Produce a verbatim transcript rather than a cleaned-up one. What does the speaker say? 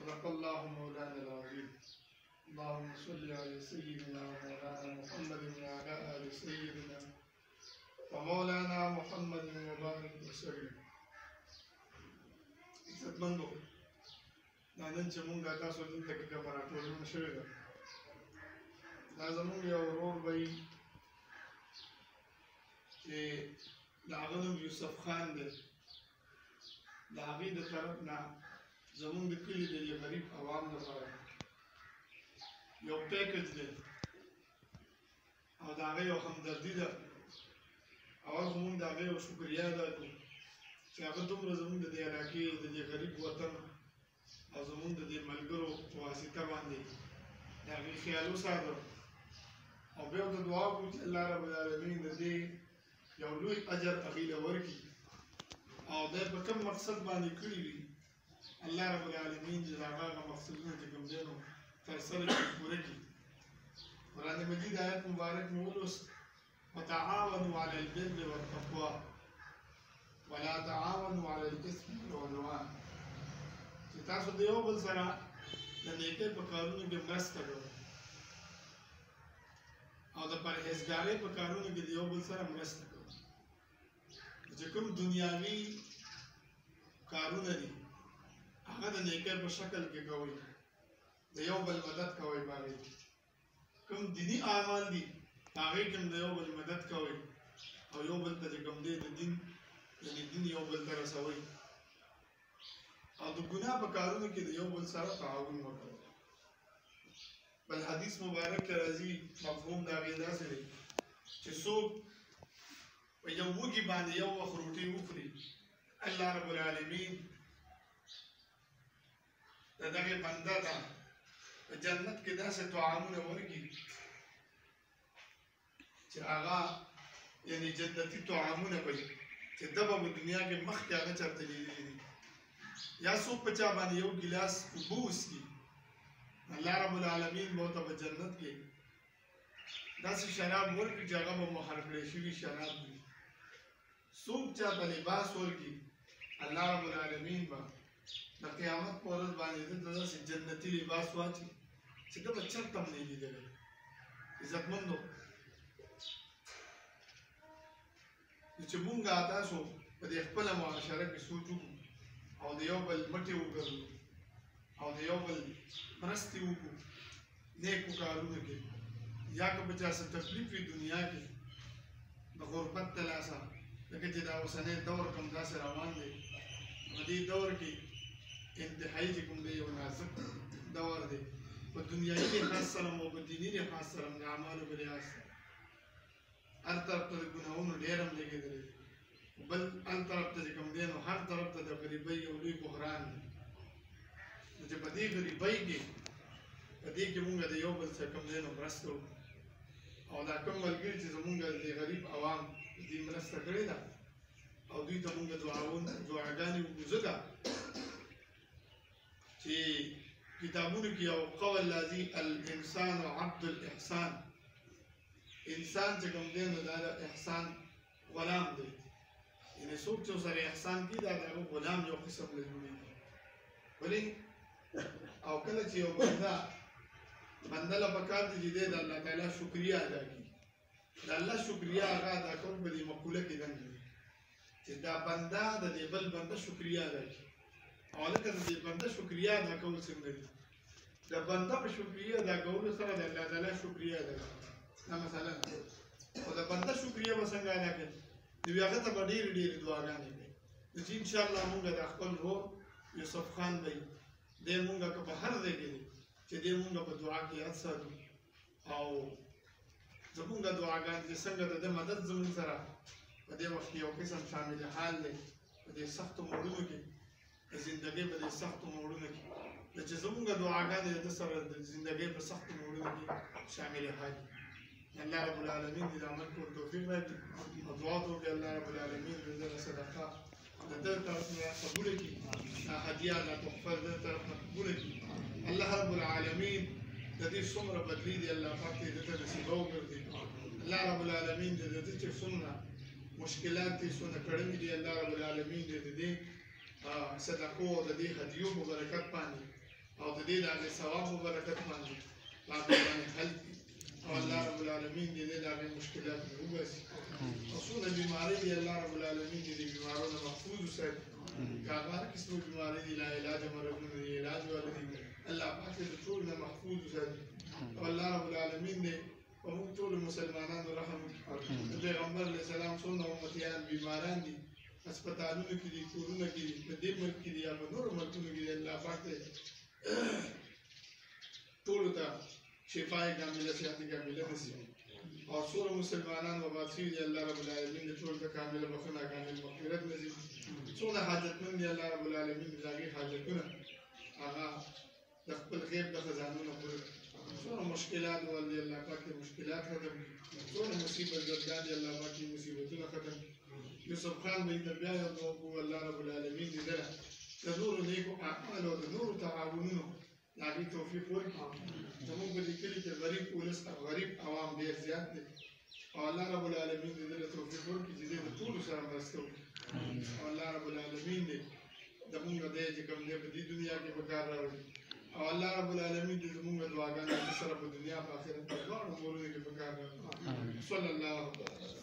صدق الله مولانا العظيم. اللهم صل على سيدنا مولانا محمد وعلى آل سيدنا ومولانا محمد وبارك وسلم. عزتمندو دا نن چې مونږ تاسو دلته کې کومه راټولونه شوې ده، دا زمونږ یو ورور وایي چې د هغه نوم یوسف خان دی. د هغې د طرف نه زمونږ د کلي د دې غریب عوام لپاره یو پیکج دی او د هغې یو همدردي ده. اول خو مونږ د هغې یو شکریا ادا کړو چې هغه دومره زمونږ د دې علاقې د دې غریب وطن او زمونږ د دې ملګرو په واسطه باندې د هغې خیال وساته او بیا ورته دعا وکړو چې الله رب العالمین د دې یو لوی اجر هغې له ورکړي او دی په کوم مقصد باندې کړي وي الله رب العالمین چې د هغه هغه مقصدونه چې کوم دی نو ترسره کړي، پوره کړي. قرآن مجید آیت مبارک مې ولوست: وتعاونوا على البر والتقوى ولا تعاونوا على الاثم والعدوان، چې تاسو د یو بل سره د نیکۍ په کارونو کې مرسته کوئ او د پرهیزګارۍ په کارونو کې د یو بل سره مرسته کوئ. چې کوم دنیاوي کارونه دي هغه د نیکۍ په شکل کې کوئ، د یو بل مدد کوئ. باندې کوم دینی اعمال دي هغې کې هم د یو بل مدد کوئ او یو بل ته چې کوم دی د دین یعنې دین یو بل ته رسوئ او د ګناه په کارونو کې د یو بل سره تعاون وکړئ. بل حدیث مبارک کې راځي، مفهوم د هغې داسې دی چې څوک په یو وږي باندې یو وخت روټۍ وخوري، الله رب العالمین د دغې بنده ته په جنت کې داسې طعامونه ورکړي چې هغه یعنې جنتي طعامونه وي چې ده به په دنیا کې مخکې هغه چېرته لیدلي دي. یا څوک په چا باندې یو ګیلاس اوبه وڅښي، الله رب العالمین به ورته په جنت کې داسې شراب ورکړي چې هغه به مهر کړی شوي شراب وي. څوک چاته لباس ورکړي، الله رب العالمین به د قیامت په ورځ باندې دلته داسې جنتي لباس واچي چې ده به چېرته هم نه لیدلی. عزتمندو، چې مونږ تاسو په دې خپله معاشره کې سوچ وکړو او د یو بل مټې وګرځو او د یو بل مرستې وکړو نیکو کارونو کې، یا که په چا څه تکلیف وي دنیا کې د غربت د لاسه، لکه چې دا اوسنی دور کوم داسې روان دی، په دې دور کې انتهایي چې کوم دی یو نازک دور دی په دنیایي لحاظ سره او په دیني لحاظ سره د اعمالو په لحاظ سره. هر طرف ته د ګناهونو ډېر هم لګېدلی، بل هر طرف ته چې کوم دی نو هر طرف ته د غریبۍ یو لوی بحران دی. نو چې په دې غریبۍ کې په دې کې مونږ د یو بل څخه کوم دی نو مرسته وکړو او دا کوم ملګري چې زمونږ د غریب عوام دې مرسته کړې ده او دوی ته مونږ دعاګانې وکړو. ځکه چې کتابونو کې یو قول راځي: الانسان عبد الاحسان، انسان چې کوم دی نو دا د احسان غلام دی. یعنې څوک چې ورسره احسان کوي دا د هغه غلام یو قسم له جوړېږي. ولې؟ او کله چې یو بنده بنده له پکار دی چې دی د الله تعالی شکریه ادا کړي، د الله شکریه هغه ادا کول په دې مقوله کې دنګ وي چې دا بنده د دې بل بنده شکریه ادا کړي. او لکه د دې بنده شکریه ادا کول څنګه دي؟ د بنده په شکریه ادا کولو سره د الله تعالی شکریه ادا کړي. دا مثلا خو د بنده شکریه به څنګه ادا کړي؟ نو هغه ته به ډېرې ډېرې دعاګانې کوي. نو چې انشاءالله مونږ د خپل ورور یوسف خان دی، دی مونږ که په هر ځای کې دی چې دی مونږ په دعا کې یاد ساتو او زمونږ دعاګانې چې څنګه د ده مدد زمونږ سره په دې وخت کې یو قسم شامل حال دی په دې سختو موړونو کې، د زندګۍ په دې سختو موړونو کې چې زمونږ دعاګانې د ده سره د زندګۍ په سختو موړونو کې شامل حال دي. الله رب العالمین دې د عمل کولو توفیق راکړي او دعا ته وکړي الله رب العالمین د ده صدقه د ده طرف نه قبوله کړي، دا هدیه دا تحفه د ده طرف نه قبوله کړي. الله رب العالمین د دې څومره بدلي دي الله پاک دې ده ته نصیبه وګرځي. الله رب العالمین دې د ده چې څومره مشکلات دي څونه کړنې دي الله رب العالمین دې د دې صدقو او د دې هدیو په برکت باندې او د دې د هغې ثواب په برکت باندې هغې باندې حل کړي او الله رب العالمین دې د هغې مشکلات نه وباسي او څونه بیمارۍ دي الله رب العالمین دې د بیمارو نه محفوظ وساتي که هغه هر قسمه بیمارۍ دي لاعلاجه مرضونه دي علاج والا دي الله پاک دې د ټولو نه محفوظ وساتي او الله رب العالمین دې په موږ ټولو مسلمانانو رحم وکړي د پیغمبر علیه السلام څومره امتیان بیماران دي هسپتالونو کې دي کورونه کې دي په دې ملک کې دي یا په نورو ملکونو کې دي الله پاک دې ټولو ته شفای کامله صحت کامله نصیب او څومره مسلمانان وفات شوي دي الله رب العالمین دې ټولو ته کامله بخښنه کامل مغفرت نصیب څومره حاجتمند دي الله رب العالمین دې د هغې حاجتونه هغه د خپل غیب د خزانو نه پوره څومره مشکلات ولدي الله پاک دې مشکلات ختم کړي څومره مصیبت زدګان دي الله پاک دې مصیبتونه ختم کړي یوسف خان به ته بیا یو دعا وکړو الله رب العالمین دې ده د نورو نیکو اعمالو او د نورو تعاونونو د هغې توفیق ورکړي زموږ په دې کلي کې غریب ولس او غریب عوام ډېر زیات دي او الله رب العالمین دې ده توفیق ورکړي چې دې د ټولو سره مرسته وکړي او الله رب العالمین دې زموږ دی چې کوم دی په دې دنیا کې په کار راوړي او الله رب العالمین دې زموږ دعاګانې سره په دنیا په آخرت په دواړو امورونو کې په کار راوړي صلی الله علیه وسلم